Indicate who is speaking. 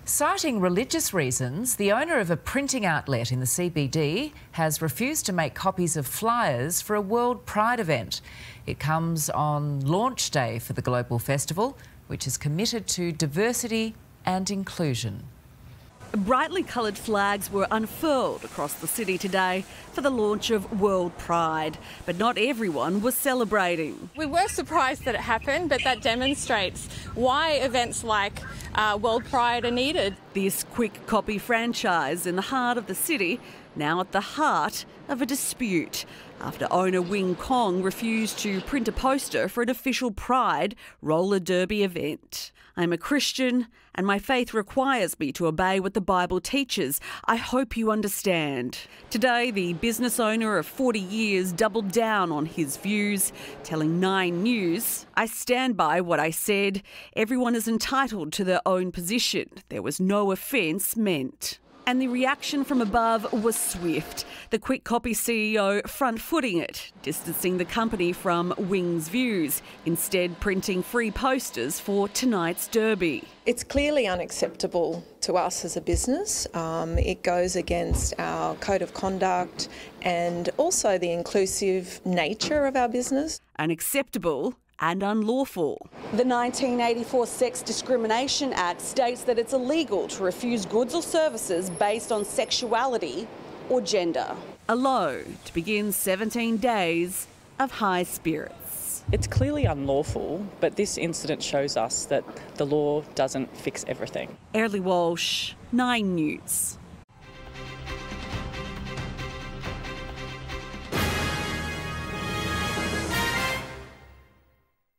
Speaker 1: Citing religious reasons, the owner of a printing outlet in the CBD has refused to make copies of flyers for a WorldPride event. It comes on launch day for the global festival, which is committed to diversity and inclusion.
Speaker 2: Brightly coloured flags were unfurled across the city today for the launch of WorldPride, but not everyone was celebrating.
Speaker 3: We were surprised that it happened, but that demonstrates why events like WorldPride are needed.
Speaker 2: This quick copy franchise in the heart of the city, now at the heart of a dispute after owner Wing Kong refused to print a poster for an official Pride roller derby event. I'm a Christian and my faith requires me to obey what the Bible teaches. I hope you understand. Today, the business owner of 40 years doubled down on his views, telling 9 News, "I stand by what I said. Everyone is entitled to their own position. There was no offence meant." And the reaction from above was swift. The Quick Copy CEO front-footing it, distancing the company from Wing's views, instead printing free posters for tonight's derby.
Speaker 4: It's clearly unacceptable to us as a business. It goes against our code of conduct and also the inclusive nature of our business.
Speaker 2: Unacceptable and unlawful.
Speaker 5: The 1984 Sex Discrimination Act states that it's illegal to refuse goods or services based on sexuality or gender.
Speaker 2: A low to begin 17 days of high spirits.
Speaker 6: It's clearly unlawful, but this incident shows us that the law doesn't fix everything.
Speaker 2: Early Walsh, 9 News.